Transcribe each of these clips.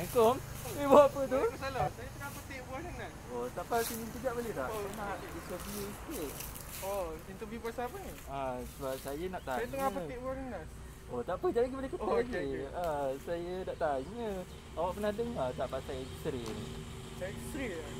Assalamualaikum. Ni buat apa tu? Waalaikumsalam. Saya tengah petik buah nanas. Oh, tak apa sini kejap boleh tak? Oh, Saya nak interview sikit. Oh, interview pasal apa ni? Sebab saya nak tanya. Saya tengah petik buah nanas. Oh, tak apa, jangan lagi boleh ketik lagi. okey. Saya nak tanya. Awak pernah dengar tak pasal X-ray ni? X-ray lah.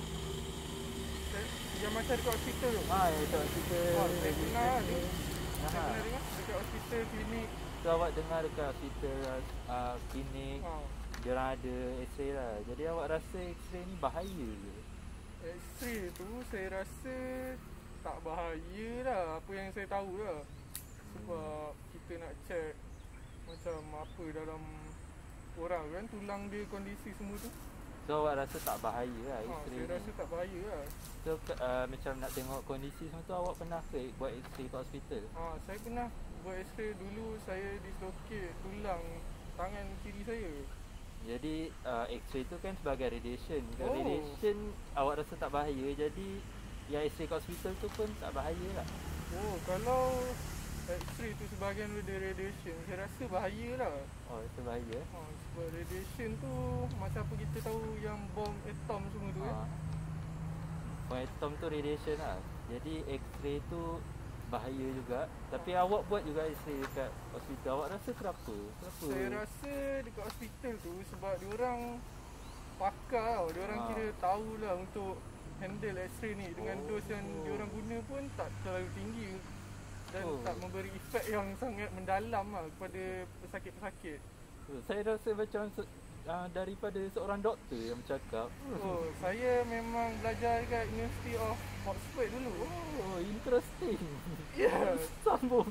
Yang macam dekat hospital tu? Itu kita. Saya pernah ada. Saya Ha. pernah dengar dekat hospital, klinik. So, awak dengar dekat hospital, klinik, diorang ada X-ray lah. Jadi awak rasa X-ray ni bahaya ke? X-ray tu saya rasa tak bahaya lah. Apa yang saya tahu lah. Sebab kita nak check macam apa dalam orang kan, tulang dia, kondisi semua tu. So, awak rasa tak bahaya lah X-ray Saya ni? rasa tak bahaya lah. So, macam nak tengok kondisi semua tu, awak pernah ke buat X-ray kat hospital? Saya pernah buat X-ray dulu. Saya dislocate tulang tangan kiri saya. Jadi X-ray tu kan sebagai radiation. Oh. Radiation awak rasa tak bahaya. Jadi yang X-ray kat hospital tu pun tak bahaya lah. Oh, kalau X-ray tu sebahagian dari radiation, saya rasa bahaya lah. Oh, itu bahaya. Sebab radiation tu macam apa kita tahu yang bom atom semua tu kan. Bom atom tu radiation lah. Jadi X-ray tu bahaya juga. Tapi awak buat juga X-ray dekat hospital. Awak rasa kenapa? Saya rasa dekat hospital tu sebab diorang pakar tau. Diorang kira tahulah untuk handle X-ray ni dengan dos yang diorang guna pun tak terlalu tinggi dan tak memberi efek yang sangat mendalam lah kepada pesakit-pesakit. Saya rasa macam daripada seorang doktor yang bercakap. Saya memang belajar dekat University of Oxford dulu. Oh, interesting. Ya. Sambung.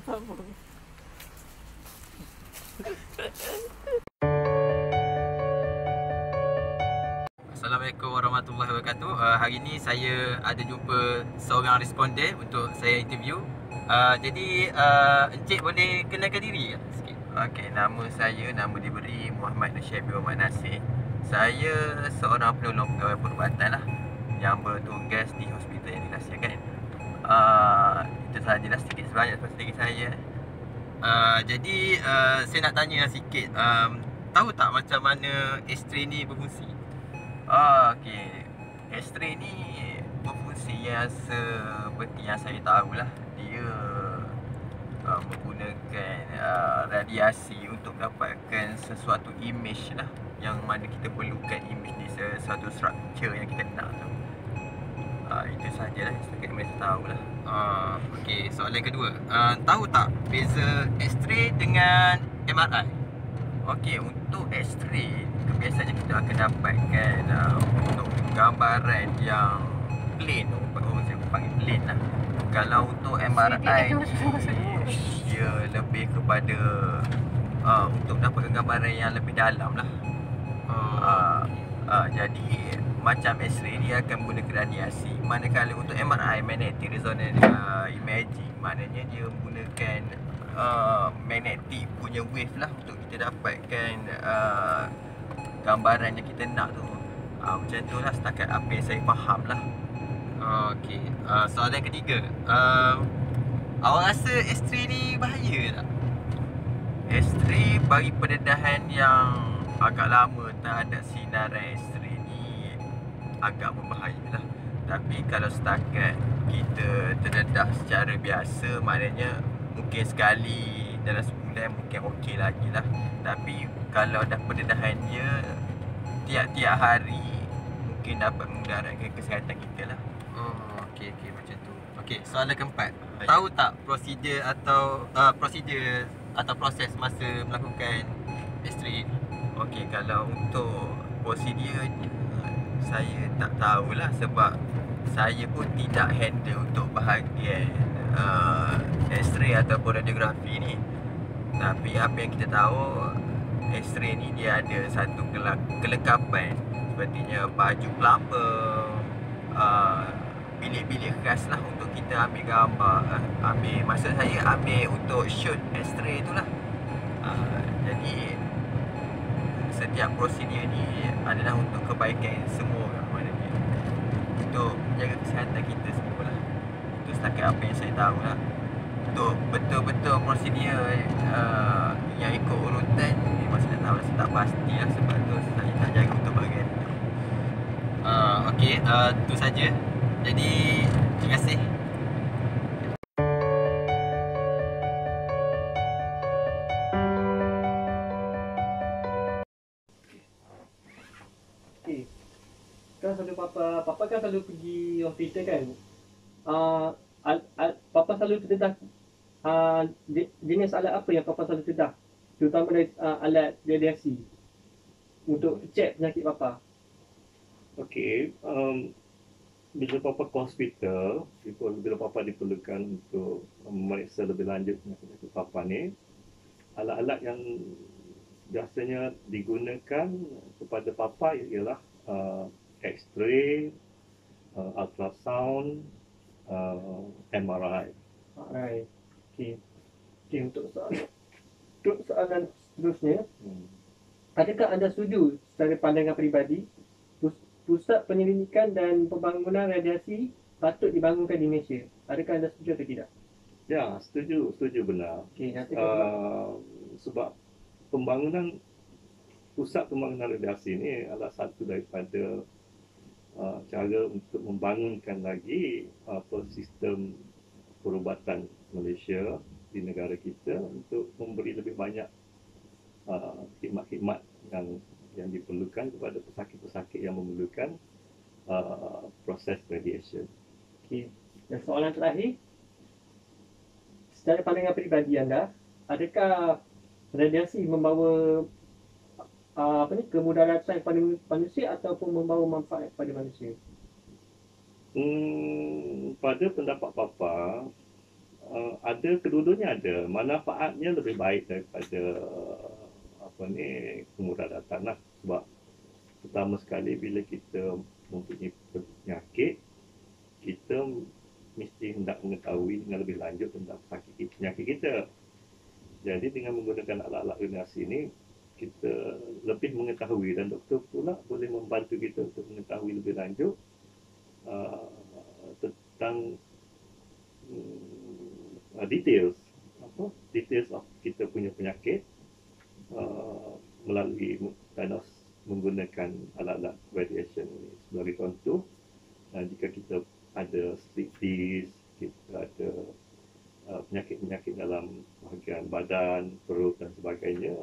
Assalamualaikum warahmatullahi wabarakatuh. Hari ini saya ada jumpa seorang responden untuk saya interview. Jadi Encik boleh kenalkan diri sikit? Okey, nama diberi Muhammad Nusyaibir Muhammad Nasir. Saya seorang penolong pegawai perubatan lah yang bertugas di hospital yang dirahsiakan. Itu sahajalah sedikit sebanyak pasal diri saya. Jadi saya nak tanya sikit, tahu tak macam mana X-ray ni berfungsi? Okey, X-ray ni berfungsi yang seperti yang saya tahulah. Dia menggunakan radiasi untuk dapatkan sesuatu image lah, yang mana kita perlukan image di sesuatu struktur yang kita nak tu. Itu sahajalah setakat yang saya tahulah. Okey, soalan kedua, tahu tak beza X-ray dengan MRI? Okey, untuk X-ray kebiasaannya kita akan dapatkan untuk gambaran yang plain. Saya panggil plain lah. Kalau untuk MRI dia lebih kepada untuk dapatkan gambaran yang lebih dalam lah. Jadi macam X-ray dia akan menggunakan radiasi, manakala untuk MRI, magnetic resonance imaging, maknanya dia menggunakan magnetic punya wave lah untuk kita dapatkan gambaran yang kita nak tu. Macam tu lah setakat apa yang saya faham lah. Okey, soalan ketiga, awak rasa X-ray ni bahaya tak? X-ray bagi pendedahan yang agak lama terhadap sinaran X-ray ni agak berbahaya lah. Tapi kalau setakat kita terdedah secara biasa, maknanya mungkin sekali dalam sebulan mungkin okey lagi lah. Tapi kalau dah pendedahannya tiap-tiap hari, mungkin dapat memudaratkan kesihatan kita lah. Okey, macam tu. Okey, soalan keempat, tahu tak prosedur atau proses masa melakukan X-ray? Okey, kalau untuk prosedur saya tak tahulah sebab saya pun tidak handle untuk bahagian X-ray ataupun radiografi ni. Tapi apa yang kita tahu, X-ray ni dia ada satu kelengkapan sepertinya baju plumber, bilik-bilik khas lah untuk kita ambil gambar. Maksud saya ambil untuk shoot X-ray tu lah. Jadi setiap prosedur ni adalah untuk kebaikan semua orang, maknanya untuk menjaga kesihatan kita semua lah. Itu setakat apa yang saya tahu lah. untuk betul-betul prosedur yang ikut urutan memang saya tahu saya tak pasti lah, sebab tu saya tak jaga untuk bahagian tu. Okey, tu saja. Jadi terima kasih. Okay. Kan selalu Papa kan selalu pergi hospital kan. Papa selalu terdedah jenis alat apa yang Papa selalu terdedah, terutama dari alat radiasi untuk cek penyakit Papa. Okey, bila Papa ke hospital, bila Papa diperlukan untuk memeriksa lebih lanjut penyakit Papa ni, alat-alat yang biasanya digunakan kepada Papa ialah X-ray, ultrasound, MRI. Alright. Okay. Untuk soalan seterusnya, adakah anda setuju secara pandangan peribadi pusat penyelidikan dan pembangunan radiasi patut dibangunkan di Malaysia? Adakah anda setuju atau tidak? Ya, setuju benar. Okay, Sebab pembangunan pusat pembangunan radiasi ini adalah satu daripada cara untuk membangunkan lagi sistem perubatan Malaysia di negara kita untuk memberi lebih banyak khidmat-khidmat yang diperlukan kepada pesakit-pesakit yang memerlukan proses radiation. Okay. Dan soalan terakhir, secara pandangan peribadi anda, adakah radiasi membawa kemudaratan kepada manusia ataupun membawa manfaat kepada manusia? Pada pendapat Papa, ada kedua-duanya ada. Manfaatnya lebih baik daripada kemudaratan lah. Sebab pertama sekali bila kita mempunyai penyakit, kita mesti hendak mengetahui dengan lebih lanjut tentang penyakit kita. Jadi dengan menggunakan alat-alat radiasi ini, kita lebih mengetahui dan doktor pula boleh membantu kita untuk mengetahui lebih lanjut tentang details of kita punya penyakit melalui menggunakan alat-alat radiation ini. Sebagai contoh, jika kita ada sleep disk, kita ada penyakit-penyakit dalam bahagian badan, perut dan sebagainya,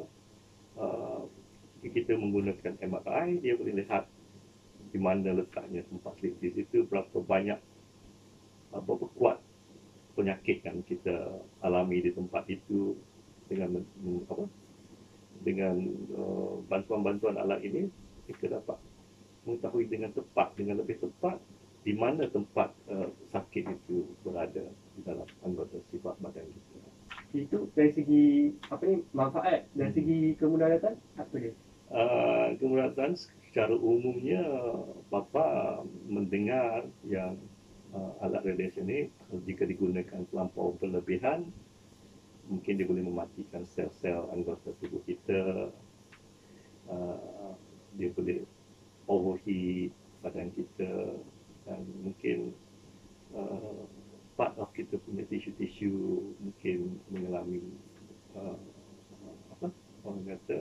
kita menggunakan MRI, dia boleh lihat di mana letaknya tempat sleep disk itu, berapa banyak, berapa kuat penyakit yang kita alami di tempat itu. Dengan bantuan-bantuan alat ini, kita dapat mengetahui dengan tepat, dengan lebih tepat di mana tempat sakit itu berada di dalam anggota sifat badan kita. Itu dari segi manfaat. Dari segi kemudaratan apa dia? Kemudaratan secara umumnya Bapa mendengar yang alat radiation ini jika digunakan terlampau berlebihan, mungkin dia boleh mematikan sel-sel anggota tubuh kita. Dia boleh overheat badan kita, dan mungkin part of kita punya tisu-tisu mungkin mengalami orang kata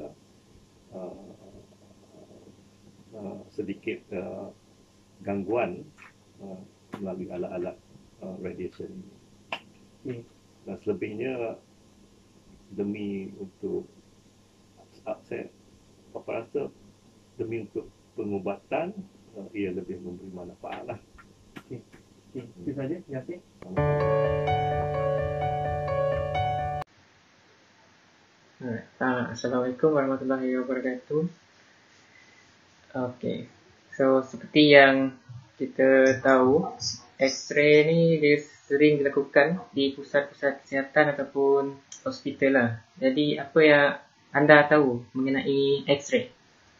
sedikit gangguan melalui alat-alat radiation. Dan selebihnya demi untuk Papa rasa demi untuk pengubatan, ia lebih memberi manfaat lah. Okey, itu saja. Terima kasih. Assalamualaikum warahmatullahi wabarakatuh. Okey, so seperti yang kita tahu, X-ray ni dia sering dilakukan di pusat-pusat kesihatan ataupun hospital lah. Jadi apa yang anda tahu mengenai X-ray?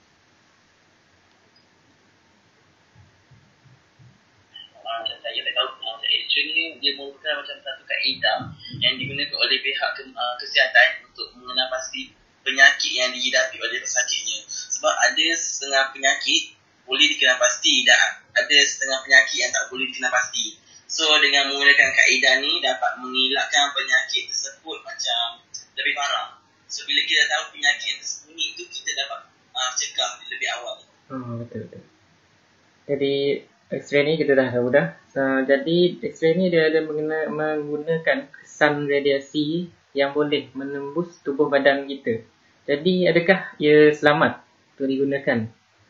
Saya tak tahu. X-ray ni dia merupakan macam satu kaedah yang digunakan oleh pihak kesihatan untuk mengenal pasti penyakit yang dihidapi oleh pesakitnya. Sebab ada setengah penyakit boleh dikenal pasti dan ada setengah penyakit yang tak boleh dikenal pasti. So dengan menggunakan kaedah ni dapat mengelakkan penyakit tersebut macam lebih parah. So bila kita tahu penyakit yang tersembunyi itu, kita dapat cegah lebih awal. Betul. Jadi X-ray ni kita dah tahu dah. Jadi X-ray ni dia ada menggunakan kesan radiasi yang boleh menembus tubuh badan kita. Jadi adakah ia selamat untuk digunakan?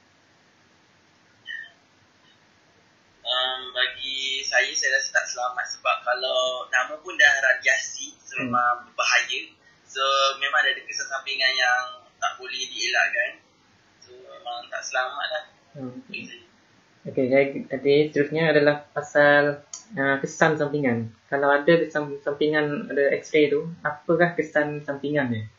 Bagi saya rasa tak selamat sebab kalau nama pun dah radiasi, so memang berbahaya. So memang ada kesan sampingan yang tak boleh dielakkan. So memang tak selamat lah. Okey, jadi seterusnya adalah pasal kesan sampingan. Kalau ada kesan sampingan, ada X-ray tu, apakah kesan sampingan dia?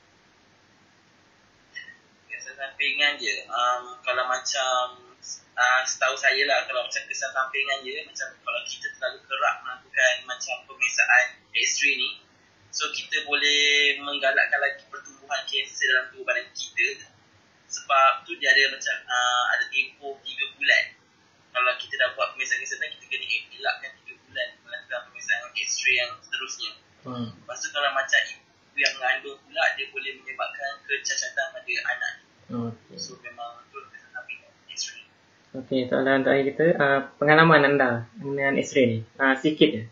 Kesan sampingan dia, kalau macam setahu saya lah, kalau macam kesan sampingan dia, macam kalau kita terlalu kerap melakukan macam pemeriksaan X-ray ni, so kita boleh menggalakkan lagi pertumbuhan kanser dalam tubuh badan kita. Sebab tu dia ada macam ada tempoh 3 bulan. Kalau kita dah buat pemeriksaan kesihatan, kita kena elakkan 3 bulan melakukan pemeriksaan X-ray yang seterusnya. Lepas tu kalau macam ibu yang mengandung pula, dia boleh menyebabkan kecacatan pada anak. So memang tu kesan sampingan X-ray. Okey, soalan terakhir kita, pengalaman anda dengan X-ray ni, sedikit je.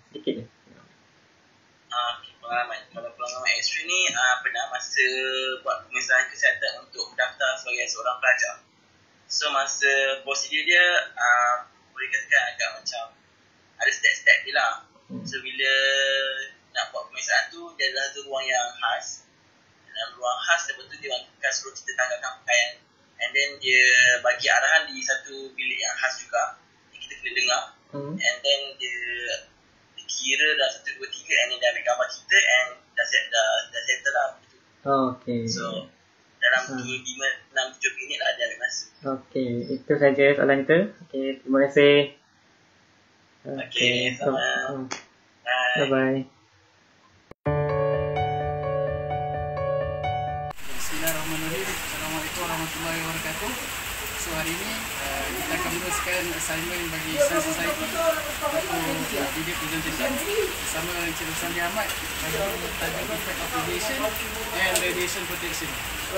Pengalaman. Kalau pengalaman X-ray ni, pernah masa buat pemeriksaan kesihatan untuk mendaftar sebagai seorang pelajar. So masa prosedur dia, boleh katakan agak macam ada step-step dia lah. So bila nak buat pemeriksaan tu, dia adalah satu ruang yang khas. Dalam ruang khas, lepas tu dia akan suruh kita tanggalkan pakaian. And then dia bagi arahan di satu bilik yang khas juga, yang kita kena dengar. And then dia kira dah 1, 2, 3 and then dia ambil gambar kita and dah settle lah. Okay. So dalam 5, 6, 7 minit lah dia ambil masa. Okay, itu saja soalan kita. Okay, terima kasih. Okay, sama. Bye-bye. Bismillahirrahmanirrahim. Assalamualaikum warahmatullahi wabarakatuh. So hari ini kita akan meneruskan assignment bagi Science Society untuk video presentation bersama Encik Rosandi Ahmad bagi tajuk Effect of Radiation and Radiation Protection.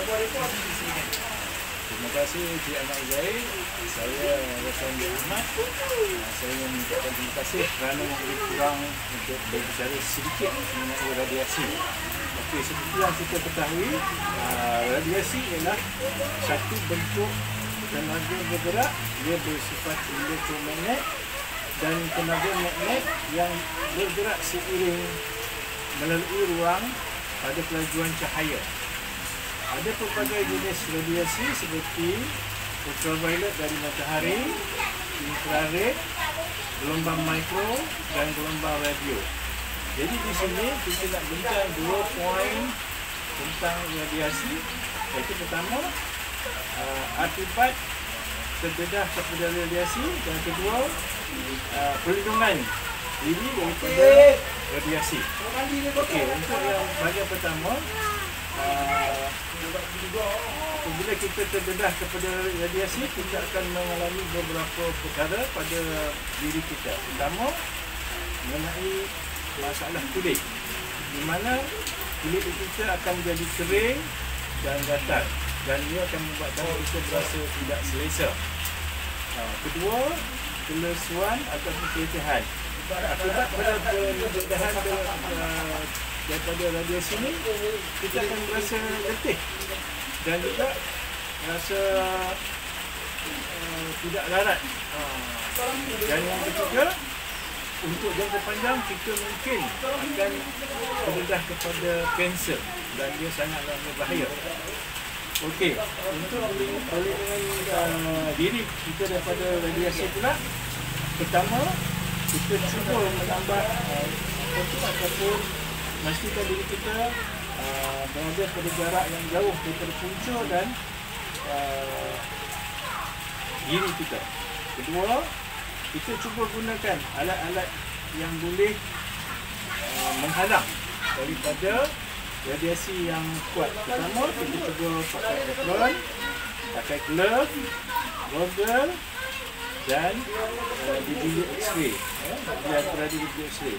Terima kasih Encik Ahmad Zahid. Saya Rosandi Ahmad. Saya mengucapkan terima kasih kerana memberi kurang untuk berbicara sedikit mengenai radiasi. Okey, seperti yang kita ketahui, radiasi ialah satu bentuk tenaga bergerak. Dia bersifat elektromagnet dan tenaga magnet yang bergerak seiring melalui ruang pada kelajuan cahaya. Ada pelbagai jenis radiasi seperti ultraviolet dari matahari, infrared, gelombang mikro dan gelombang radio. Jadi di sini kita nak bincang 2 poin tentang radiasi. Iaitu pertama, akibat terdedah kepada radiasi, dan kedua, perlindungan diri daripada radiasi. Okey, untuk yang bahagian pertama, apabila kita terdedah kepada radiasi, kita akan mengalami beberapa perkara pada diri kita. Pertama, mengenai masalah kulit, di mana kulit kita akan menjadi kering dan gatal, dan ia akan membuatkan kita berasa tidak selesa. Kedua, kelesuan atau keletihan. Akibat pada pendedahan daripada radiasi ini, kita akan berasa letih dan juga rasa tidak larat. Dan yang ketiga, untuk jangka panjang kita mungkin akan terdedah kepada kanser dan dia sangatlah berbahaya. Okey, untuk melindungi diri kita daripada radiasi pula, pertama kita cuba menambah ataupun memastikan diri kita berada pada jarak yang jauh daripada punca dan diri kita. Kedua, kita cuba gunakan alat-alat yang boleh menghalang daripada radiasi yang kuat. Pertama, kita cuba pakai apron, pakai glove, goggle, dan di bilik X-ray. Dia berada di bilik X-ray.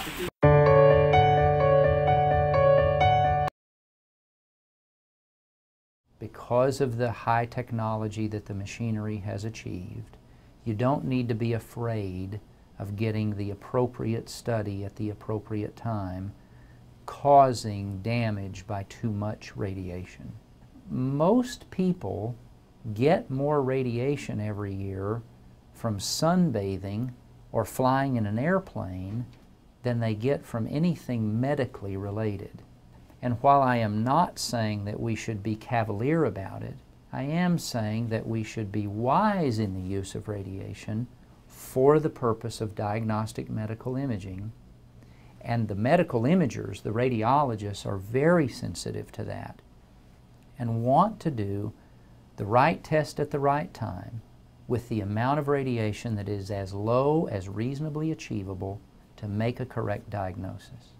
Because of the high technology that the machinery has achieved, you don't need to be afraid of getting the appropriate study at the appropriate time, causing damage by too much radiation. Most people get more radiation every year from sunbathing or flying in an airplane than they get from anything medically related. And while I am not saying that we should be cavalier about it, I am saying that we should be wise in the use of radiation for the purpose of diagnostic medical imaging. And the medical imagers, the radiologists, are very sensitive to that and want to do the right test at the right time with the amount of radiation that is as low as reasonably achievable to make a correct diagnosis.